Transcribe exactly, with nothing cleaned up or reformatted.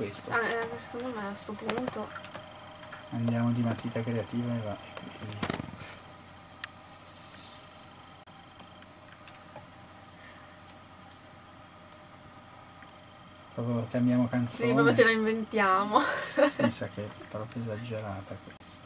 questo. Ah, eh, secondo me a questo punto Andiamo di matita creativa e va. E via. Proprio cambiamo canzone. sì, proprio ce la inventiamo. Mi sa che è proprio esagerata questa.